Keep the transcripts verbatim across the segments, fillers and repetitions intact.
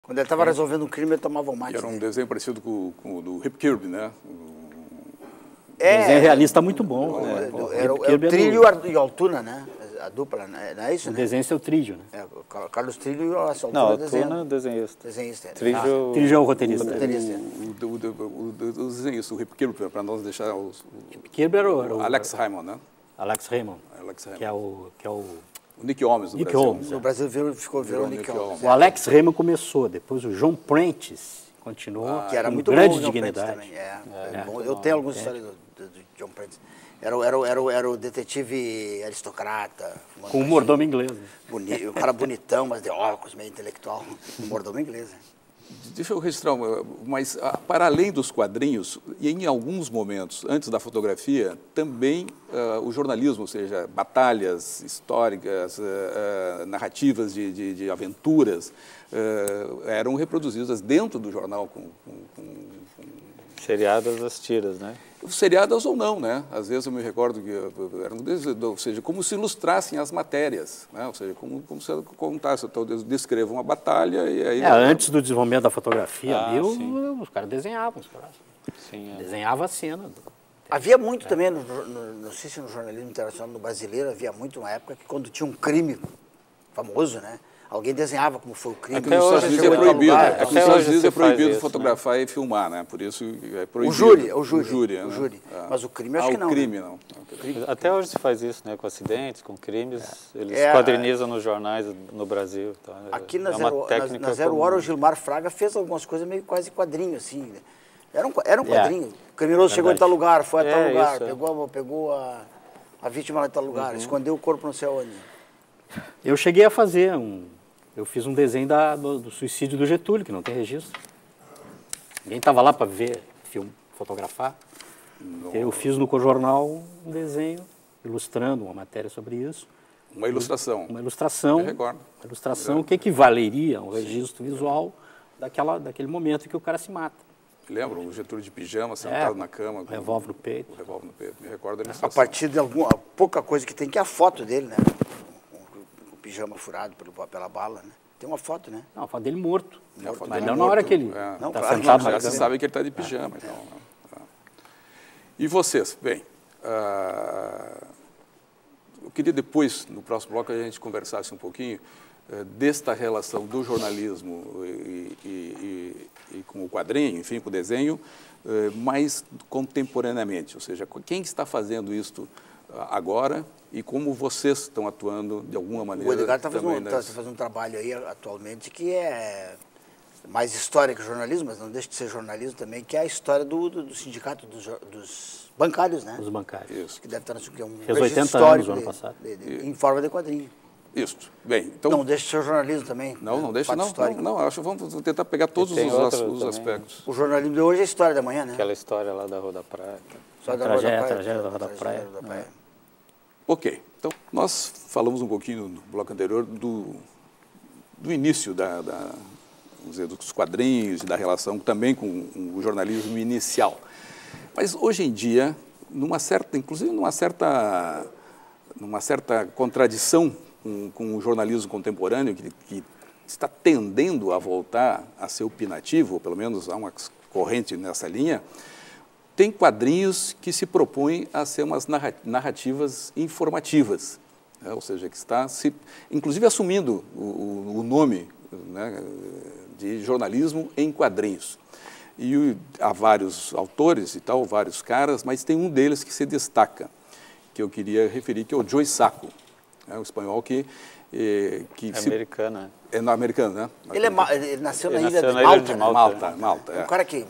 Quando ele estava resolvendo um crime, ele tomava um mate. Era um desenho parecido com, com o do Rip Kirby, né? É, o desenho realista muito bom. É, né? do, era, o, é o Trilho e o Altuna, né? A dupla, né? Não é isso, o né? desenho é o Trilho, né? É, o Carlos Trilho e o Altuna. Não, Altuna é desenhista. Desenhista. Trilho... Ah, Trilho é o roteirista. O roteirista. O, o, o, o, o desenhista, o Rip Kirby, para nós deixar os... O, Kirby era o, era o Alex Raymond, né? Alex Raymond, Alex Raymond. que é o... Que é o O Nick Holmes do Nick Brasil. Holmes, No Brasil virou, ficou virou Nick Holmes. O Alex Raymond começou, depois o John Prentice continuou Ah, que era com muito grande bom, o John dignidade. Prentice também. É, É, é bom. é. Eu tenho algumas histórias do, do, do John Prentice. Era, o- era, o- era, o- era o detetive aristocrata. Com o mordomo inglês. Né? Boni, o cara bonitão, mas de óculos, meio intelectual. O mordomo inglês. Né? Deixa eu registrar, uma- mas ah, para além dos quadrinhos, e em alguns momentos, antes da fotografia, também ah, o jornalismo, ou seja, batalhas históricas, ah, ah, narrativas de, de, de aventuras, ah, eram reproduzidas dentro do jornal com, com, com Seriadas as tiras, né? seriadas ou não, né? Às vezes eu me recordo que eram, ou seja, como se ilustrassem as matérias, né? Ou seja, como, como se eu contasse, então eu descrevo uma batalha e aí... É, antes do desenvolvimento da fotografia, Ah, ali, o- sim. os caras desenhavam os caras. Sim, é. Desenhava a cena. Havia muito também, no, no, não sei se no jornalismo internacional, no brasileiro, havia muito uma época que quando tinha um crime famoso, né? Alguém desenhava como foi o crime. Aqui nos hoje Estados Unidos chegou é em tal proibido, lugar, aqui tal nos Até Estados hoje Unidos é se faz proibido isso, fotografar e filmar, né? Por isso é proibido. O júri, o júri. O júri, o né? júri. É. Mas o crime, eu acho ah, que não. o crime, né? não. Até hoje se faz isso, né? Com acidentes, com crimes, eles É, quadrinizam nos jornais no Brasil. Tá? Aqui na é Zero, uma na, técnica na Zero comum. Hora, o Gilmar Fraga fez algumas coisas meio quase quadrinho, assim. Né? Era um, era um É. quadrinho. O criminoso chegou em tal lugar, foi a tal É, lugar, isso, é. pegou, a- pegou a, a vítima lá em tal lugar, escondeu o corpo no céu. Eu cheguei a fazer um... Eu fiz um desenho da, do, do suicídio do Getúlio, que não tem registro. Ninguém estava lá para ver, filme, fotografar. Eu fiz no Cojornal um desenho, ilustrando uma matéria sobre isso. Uma ilustração. Uma ilustração, Eu recordo. uma ilustração que equivaleria a um registro visual daquela, daquele momento em que o cara se mata. Lembra? O Getúlio de pijama, sentado É, na cama. o com revólver no peito. O revólver no peito. Me recordo da A ilustração. partir de alguma pouca coisa que tem, que é a foto dele, né? Com o pijama furado pelo, pela bala, né? Tem uma foto, né? Não, a foto dele morto. É a foto Mas dele não na morto. hora que ele É. está Não, claro, sentado não, na Já se cama. sabe que ele está de pijama. Então, né? Tá. E vocês? Bem, ah, eu queria depois, no próximo bloco, a gente conversasse um pouquinho eh, desta relação do jornalismo e, e- e- e com o quadrinho, enfim, com o desenho, eh, mais contemporaneamente. Ou seja, quem está fazendo isto ah, agora e como vocês estão atuando de alguma maneira. O Edgar está fazendo, também tá nessa- fazendo um trabalho aí atualmente que é mais história que jornalismo, mas não deixa de ser jornalismo também, que é a história do, do, do sindicato dos, jo- dos bancários, né? Os bancários. Isso. Que deve estar no que é um Fez registro oitenta histórico anos no de- ano passado. de- de- em forma de quadrinho. Isso. Bem, então... Não deixa de ser jornalismo também. Não, né? não deixa, Fato não, histórico. não, não, acho que vamos tentar pegar todos tem os, outra as- os também. aspectos. O jornalismo de hoje é a história da manhã, né? Aquela história lá da Rua da Praia. Só da Tragédia- Rua da Praia, tragédia da Rua da tragédia Praia. da Praia. Ok, então nós falamos um pouquinho no bloco anterior do, do início da, da, vamos dizer, dos quadrinhos e da relação também com o jornalismo inicial. Mas hoje em dia, numa certa, inclusive numa certa, numa certa contradição com, com o jornalismo contemporâneo, que, que está tendendo a voltar a ser opinativo, ou pelo menos há uma corrente nessa linha, tem quadrinhos que se propõem a ser umas narra- narrativas informativas, né? Ou seja, que está, se, inclusive, assumindo o, o- o nome, né, de jornalismo em quadrinhos. E o, há vários autores e tal, vários caras, mas tem um deles que se destaca, que eu queria referir, que é o Joe Sacco, né, um espanhol que... eh, que É se, americana, né? é no americano, né? Ele, é, ma- ele nasceu na Ele ilha nasceu de na ilha Malta, de né? Malta. Malta, Malta, É um é. cara que...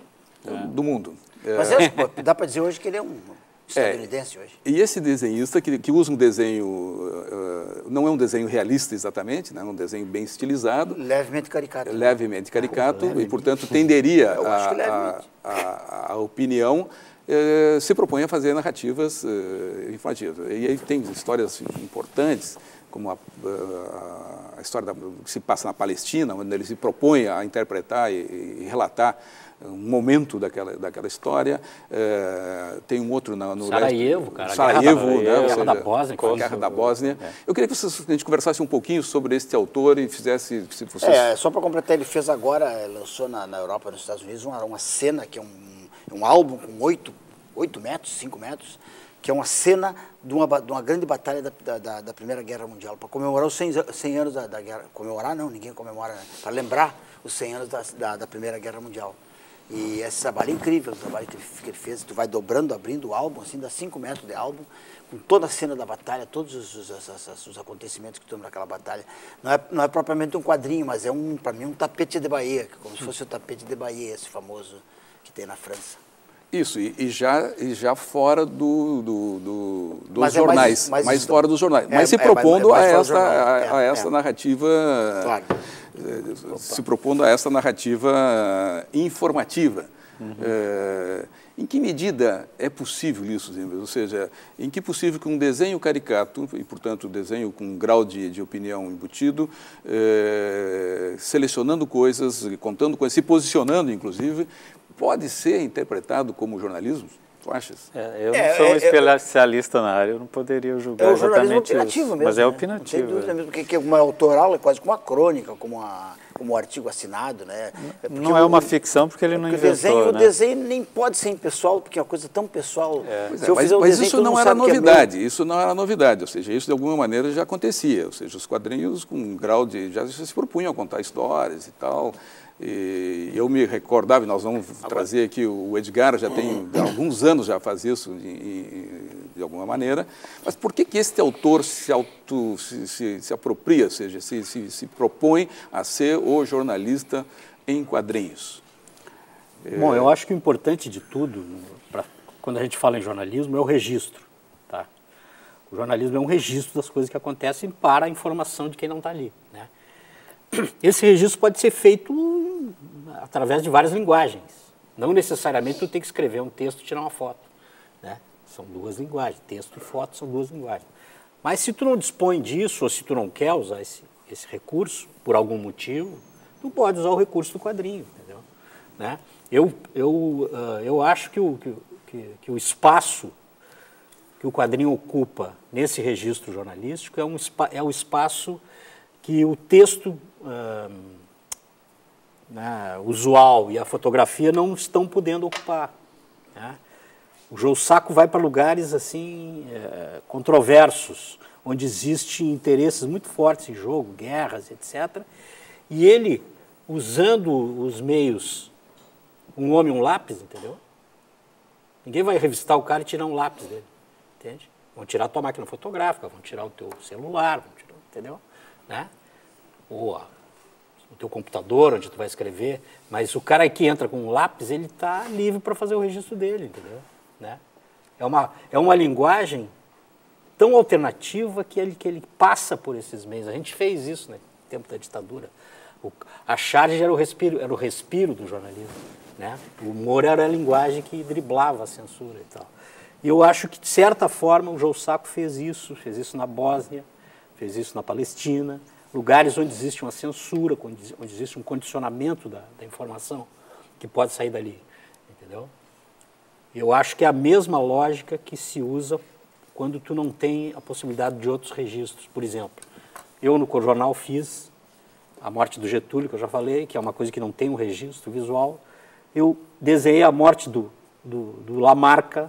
Do mundo. É. Mas é, pô, dá para dizer hoje que ele é um estadunidense hoje. E esse desenhista, que, que usa um desenho, uh, não é um desenho realista exatamente, né, é um desenho bem estilizado, Levemente caricato. levemente caricato, e, portanto, tenderia Eu acho que a, levemente. a, a, a opinião, eh, se propõe a fazer narrativas eh, informativas. E aí tem histórias importantes, como a, a, a história da, que se passa na Palestina, onde ele se propõe a interpretar e, e relatar um momento daquela, daquela história. É, tem um outro na, no Sarajevo, cara. Sarajevo, a Guerra, né? da, Ou Guerra seja, da Bósnia. A Guerra da Bósnia. É. Eu queria que, vocês, que a gente conversasse um pouquinho sobre este autor e fizesse... Se vocês... É, só para completar, ele fez agora, lançou na, na Europa, nos Estados Unidos, uma, uma cena que é um, um álbum com oito, oito metros, cinco metros, que é uma cena de uma, de uma grande batalha da, da, da Primeira Guerra Mundial, para comemorar os cem, cem anos da, da guerra. Comemorar não, ninguém comemora, né? Para lembrar os cem anos da, da, da Primeira Guerra Mundial. E esse trabalho é incrível, o trabalho que ele, que ele fez, tu vai dobrando, abrindo o álbum, assim, dá cinco metros de álbum, com toda a cena da batalha, todos os, os, os, os acontecimentos que estão naquela batalha. Não é, não é propriamente um quadrinho, mas é, um, para mim, um tapete de Bahia, como se fosse o tapete de Bahia, esse famoso que tem na França. Isso, e, e, já, e já fora do, do, do, dos mas jornais, é mais, mais, mais fora dos jornais, é, mas se é, propondo é, é, a esta, a, é, a esta é. narrativa, claro. se propondo a esta narrativa informativa. Uhum. É, em que medida é possível isso, ou seja, em que é possível que um desenho caricato, e portanto um desenho com um grau de, de opinião embutido, é, selecionando coisas, contando coisas, se posicionando inclusive, pode ser interpretado como jornalismo? Tu achas? É, eu não é, sou um é, especialista é, na área, eu não poderia julgar é o exatamente jornalismo opinativo isso. Mesmo, mas é né? opinativo. Não tem dúvida mesmo, porque uma autoral é quase como uma crônica, como, uma, como um artigo assinado, né? Porque não é uma o, ficção porque ele não inventou, desenho, né? O desenho nem pode ser impessoal, porque é uma coisa tão pessoal. É. Se eu mas fizer um mas desenho, isso todo não mundo era sabe que é novidade, meu. isso não era novidade, ou seja, isso de alguma maneira já acontecia, ou seja, os quadrinhos com um grau de... já se propunham a contar histórias e tal. E eu me recordava, e nós vamos Agora. trazer aqui, o Edgar já tem alguns anos já faz isso de, de alguma maneira, mas por que que este autor se, auto, se, se, se apropria, ou seja, se, se, se propõe a ser o jornalista em quadrinhos? Bom, eu acho que o importante de tudo, pra, quando a gente fala em jornalismo, é o registro. Tá? O jornalismo é um registro das coisas que acontecem para a informação de quem não está ali, né? Esse registro pode ser feito através de várias linguagens. Não necessariamente tu tem que escrever um texto e tirar uma foto, né? São duas linguagens, texto e foto são duas linguagens. Mas se tu não dispõe disso, ou se tu não quer usar esse, esse recurso, por algum motivo, tu pode usar o recurso do quadrinho, entendeu? Né? Eu, eu, uh, eu acho que o, que, que, que o espaço que o quadrinho ocupa nesse registro jornalístico é, um, é o espaço que o texto uh, né, usual e a fotografia não estão podendo ocupar, né? O João Sacco vai para lugares assim é, controversos, onde existem interesses muito fortes em jogo, guerras, etcétera. E ele, usando os meios, um homem e um lápis, entendeu? Ninguém vai revistar o cara e tirar um lápis dele, entende? Vão tirar a tua máquina fotográfica, vão tirar o teu celular, vão tirar, entendeu? Né? Ou ó, o teu computador, onde tu vai escrever, mas o cara que entra com um lápis, ele está livre para fazer o registro dele, entendeu? Né? É, uma, é uma linguagem tão alternativa que ele, que ele passa por esses meios. A gente fez isso, né, no tempo da ditadura. O, a charge era o respiro, era o respiro do jornalismo, né? O humor era a linguagem que driblava a censura e tal. E eu acho que, de certa forma, o João Sacco fez isso, fez isso na Bósnia, fez isso na Palestina, lugares onde existe uma censura, onde, onde existe um condicionamento da, da informação que pode sair dali, entendeu? Eu acho que é a mesma lógica que se usa quando tu não tem a possibilidade de outros registros. Por exemplo, eu no Corjornal fiz a morte do Getúlio, que eu já falei, que é uma coisa que não tem um registro visual. Eu desenhei a morte do, do, do Lamarca,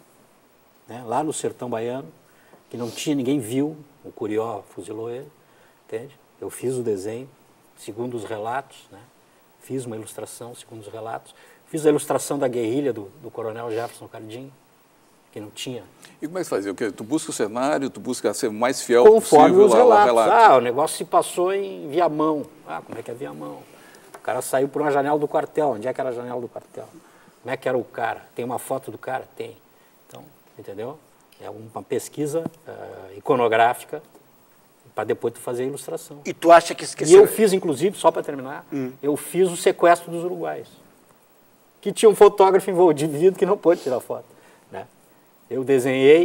né, lá no sertão baiano, que não tinha, ninguém viu, o Curió fuzilou ele, entende? Eu fiz o desenho, segundo os relatos, né, fiz uma ilustração, segundo os relatos, fiz a ilustração da guerrilha do, do coronel Jefferson Cardim, que não tinha. E como é que você fazia? O quê? Tu busca o cenário, tu busca ser mais fiel Conforme possível os ao relatos. relato. Ah, o negócio se passou em Viamão. Ah, como é que é Viamão? O cara saiu por uma janela do quartel. Onde é que era a janela do quartel? Como é que era o cara? Tem uma foto do cara? Tem. Então, entendeu? É uma pesquisa uh, iconográfica para depois tu fazer a ilustração. E tu acha que... E eu fiz, inclusive, só para terminar, hum. eu fiz o sequestro dos uruguaios. Que tinha um fotógrafo envolvido que não pôde tirar foto, né? Eu desenhei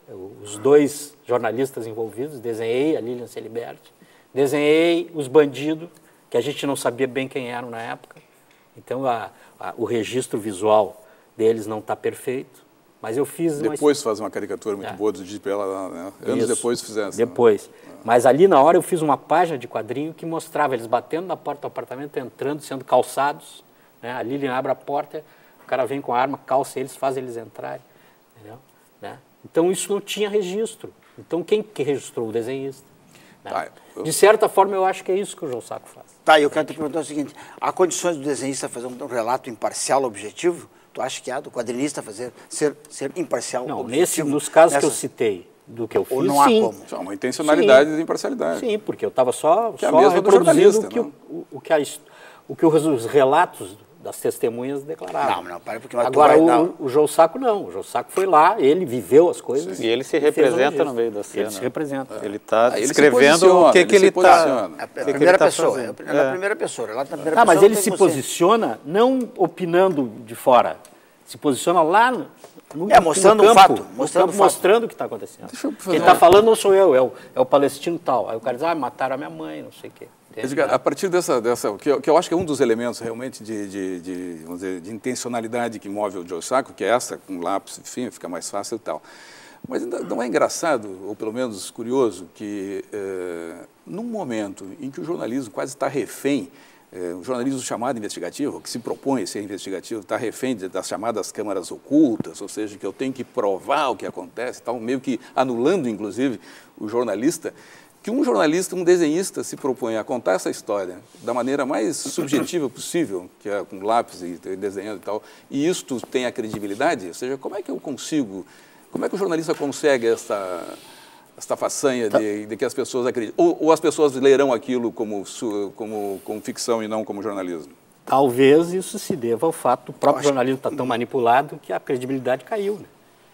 os dois jornalistas envolvidos, desenhei a Lilian Celiberti, desenhei os bandidos, que a gente não sabia bem quem eram na época. Então, a, a, o registro visual deles não está perfeito, mas eu fiz... Depois uma... faz uma caricatura muito é. boa do Di Pella, né? Anos Isso. depois fizeram. Depois. Né? Mas ali, na hora, eu fiz uma página de quadrinho que mostrava eles batendo na porta do apartamento, entrando, sendo calçados, né? A Lilian abre a porta, o cara vem com a arma, calça eles, faz eles entrarem, entendeu? Né? Então, isso não tinha registro. Então, quem que registrou? O desenhista. Né? Tá, eu... De certa forma, eu acho que é isso que o João Sacco faz. Tá, eu quero te perguntar o seguinte, há condições do desenhista fazer um relato imparcial, objetivo? Tu acha que há do quadrinista fazer, ser, ser imparcial, não, objetivo? Nesse, nos casos nessas... que eu citei, do que eu fiz, ou não há sim. como? Só uma intencionalidade sim. de imparcialidade. Sim, porque eu estava só, que é só a mesma do jornalista, reproduzindo o que, não? o, o, que a, o que os relatos das testemunhas declaravam. Não, não, para porque Agora, vai, o, o João Sacco não. O João Sacco foi lá, ele viveu as coisas. Sim. E ele se e representa no meio da cena. Ele se representa. Ele está Ah, ele descrevendo o que, ele que ele está... A primeira pessoa, é na primeira pessoa. Lá na primeira Tá, pessoa mas ele tem se você. posiciona não opinando de fora, se posiciona lá no, no, É, mostrando no o campo, fato, no mostrando campo, o fato. mostrando o que está acontecendo. Deixa eu fazer Quem está uma- falando não sou eu, é o, é o palestino tal. Aí o cara diz, ah, mataram a minha mãe, não sei o quê. Entende? Edgar, a partir dessa, dessa que, eu, que eu acho que é um dos elementos realmente de, de, de, vamos dizer, de intencionalidade que move o Joe Sacco, que é essa, com lápis, enfim, fica mais fácil e tal. Mas ainda não é engraçado, ou pelo menos curioso, que eh, num momento em que o jornalismo quase está refém, eh, o jornalismo chamado investigativo, que se propõe a ser investigativo, está refém das chamadas câmaras ocultas, ou seja, que eu tenho que provar o que acontece, tal, meio que anulando, inclusive, o jornalista, que um jornalista, um desenhista se propõe a contar essa história da maneira mais subjetiva possível, que é com lápis e desenhando e tal, e isto tem a credibilidade, ou seja, como é que eu consigo, como é que o jornalista consegue essa, essa façanha de, de que as pessoas acreditam, ou, ou as pessoas lerão aquilo como, como, como ficção e não como jornalismo? Talvez isso se deva ao fato do próprio jornalismo estar tão manipulado que a credibilidade caiu, né?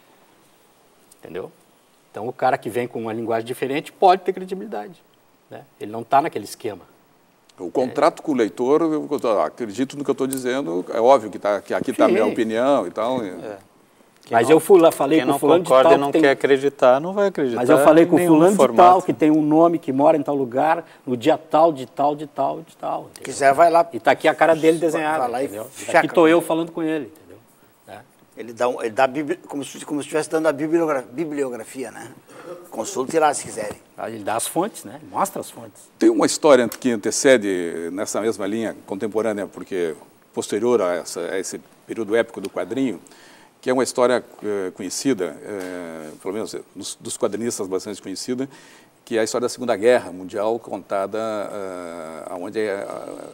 Entendeu? Então, o cara que vem com uma linguagem diferente pode ter credibilidade, né? Ele não está naquele esquema. O contrato é. com o leitor, eu acredito no que eu estou dizendo, é óbvio que, tá, que aqui está a minha opinião e tal. É. Mas não, eu fui lá, falei com o fulano de tal... Quem não tem... concorda e não quer acreditar, não vai acreditar. Mas eu falei com o fulano de formato. tal, que tem um nome, que mora em tal lugar, no dia tal, de tal, de tal, de tal. Entendeu? Quiser, vai lá. E está aqui a cara dele desenhada, Vai lá e entendeu? checa. Aqui estou eu falando com ele, entendeu? É. Ele dá, um, ele dá bibli... como, se, como se estivesse dando a bibliografia, bibliografia, né? Consulte lá, se quiserem. Ele dá as fontes, né? Ele mostra as fontes. Tem uma história que antecede nessa mesma linha contemporânea, porque posterior a, essa, a esse período épico do quadrinho, que é uma história eh, conhecida, eh, pelo menos dos, dos quadrinistas bastante conhecida, que é a história da Segunda Guerra Mundial, contada eh, onde eh,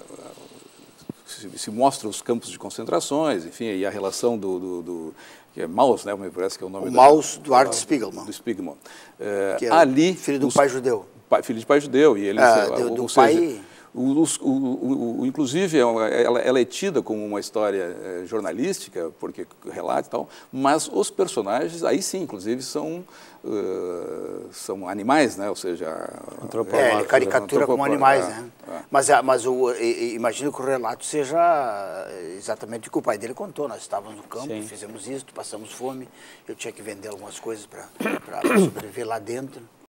se, se mostra os campos de concentrações, enfim, e a relação do, do, do que é Maus, né, me parece que é o nome o da... Maus do Art Spiegelman. Do Spiegelman. Eh, que é ali, filho do os, pai judeu. Pai, filho de pai judeu, e ele... Ah, do, ou, do ou pai... seja, O, o, o, o, inclusive, ela, ela é tida como uma história é, jornalística, porque relata e tal, mas os personagens, aí sim, inclusive, são, uh, são animais, né? Ou seja... É, ele caricatura como animais, né? É. Mas, mas o, imagino que o relato seja exatamente o que o pai dele contou. Nós estávamos no campo, sim. Fizemos isso, passamos fome, eu tinha que vender algumas coisas para sobreviver lá dentro.